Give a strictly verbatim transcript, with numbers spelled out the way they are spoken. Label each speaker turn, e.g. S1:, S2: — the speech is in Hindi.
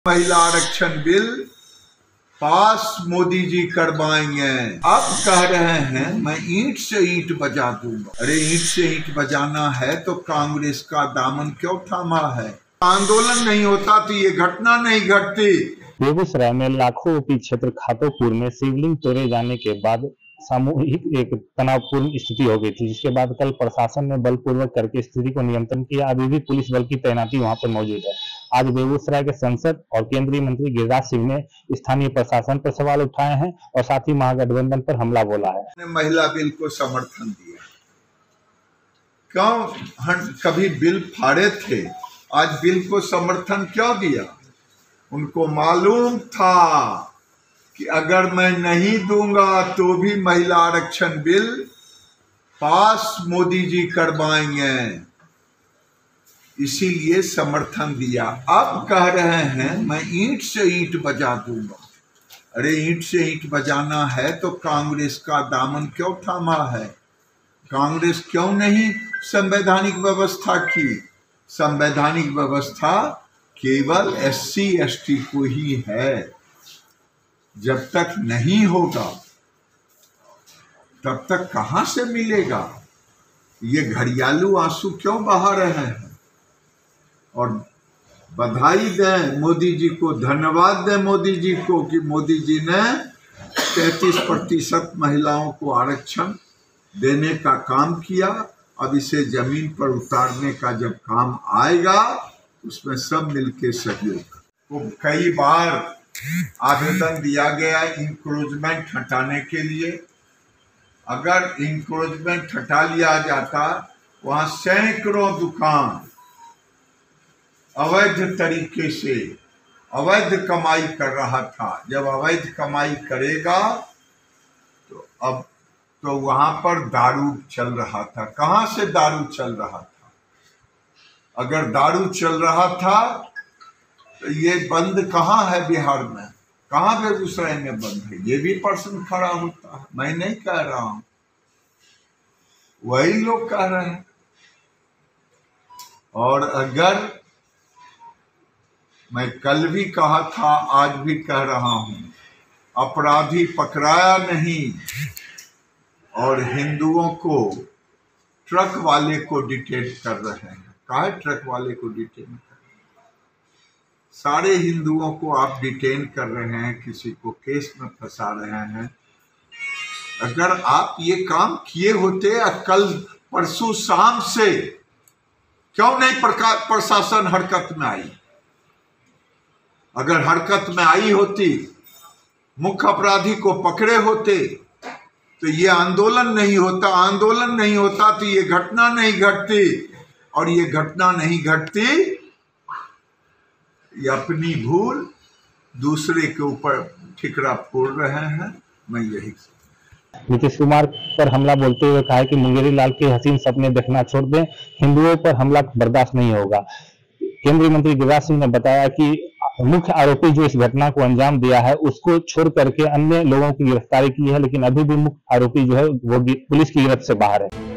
S1: महिला आरक्षण बिल पास मोदी जी करवाएंगे। अब कह रहे हैं मैं ईंट से ईंट बजा दूंगा। अरे ईंट से ईंट बजाना है तो कांग्रेस का दामन क्यों थामा है? आंदोलन नहीं होता तो ये घटना नहीं घटती।
S2: बेगूसराय में लाखों रुपये क्षेत्र खातोपुर में शिवलिंग तोड़े जाने के बाद सामूहिक एक तनावपूर्ण स्थिति हो गई थी, जिसके बाद कल प्रशासन ने बलपूर्वक करके स्थिति को नियंत्रण किया। अभी भी पुलिस बल की तैनाती वहां पर मौजूद है। आज बेगूसराय के सांसद और केंद्रीय मंत्री गिरिराज सिंह ने स्थानीय प्रशासन पर सवाल उठाए हैं और साथ ही महागठबंधन पर हमला बोला है।
S1: महिला बिल को समर्थन दिया, क्यों कभी बिल फाड़े थे, आज बिल को समर्थन क्यों दिया? उनको मालूम था कि अगर मैं नहीं दूंगा तो भी महिला आरक्षण बिल पास मोदी जी करवाएंगे, इसीलिए समर्थन दिया। अब कह रहे हैं मैं ईंट से ईंट बजा दूंगा। अरे ईंट से ईंट बजाना है तो कांग्रेस का दामन क्यों थामा है? कांग्रेस क्यों नहीं संवैधानिक व्यवस्था की? संवैधानिक व्यवस्था केवल एससी एसटी को ही है। जब तक नहीं होगा तब तक कहां से मिलेगा? ये घड़ियालू आंसू क्यों बहा रहे हैं? और बधाई दें मोदी जी को, धन्यवाद दें मोदी जी को कि मोदी जी ने तैंतीस प्रतिशत महिलाओं को आरक्षण देने का काम किया। अब इसे जमीन पर उतारने का जब काम आएगा उसमें सब मिलके सहयोग। तो कई बार आवेदन दिया गया इंक्रोचमेंट हटाने के लिए। अगर इंक्रोचमेंट हटा लिया जाता, वहां सैकड़ों दुकान अवैध तरीके से अवैध कमाई कर रहा था। जब अवैध कमाई करेगा तो अब तो वहां पर दारू चल रहा था। कहां से दारू चल रहा था? अगर दारू चल रहा था तो ये बंद कहाँ है? बिहार में कहाँ? बेगूसराय में बंद है। ये भी प्रश्न खड़ा होता है। मैं नहीं कह रहा हूं, वही लोग कह रहे हैं। और अगर मैं कल भी कहा था, आज भी कह रहा हूं, अपराधी पकड़ाया नहीं और हिंदुओं को ट्रक वाले को डिटेन कर रहे हैं। कहा ट्रक वाले को डिटेन कर रहे हैं? सारे हिंदुओं को आप डिटेन कर रहे हैं, किसी को केस में फंसा रहे हैं। अगर आप ये काम किए होते, कल परसों शाम से क्यों नहीं प्रशासन हरकत में आई? अगर हरकत में आई होती, मुख्य अपराधी को पकड़े होते तो ये आंदोलन नहीं होता। आंदोलन नहीं होता तो ये घटना नहीं घटती। और ये घटना नहीं घटती, ये अपनी भूल दूसरे के ऊपर ठिकरा फोड़ रहे हैं। मैं यही
S2: नीतीश कुमार पर हमला बोलते हुए कहा कि मुंगेरी लाल के हसीन सपने देखना छोड़ दें, हिंदुओं पर हमला बर्दाश्त नहीं होगा। केंद्रीय मंत्री गिरिराज सिंह ने बताया कि मुख्य आरोपी जो इस घटना को अंजाम दिया है उसको छोड़ करके अन्य लोगों की गिरफ्तारी की है, लेकिन अभी भी मुख्य आरोपी जो है वो पुलिस की गिरफ्त से बाहर है।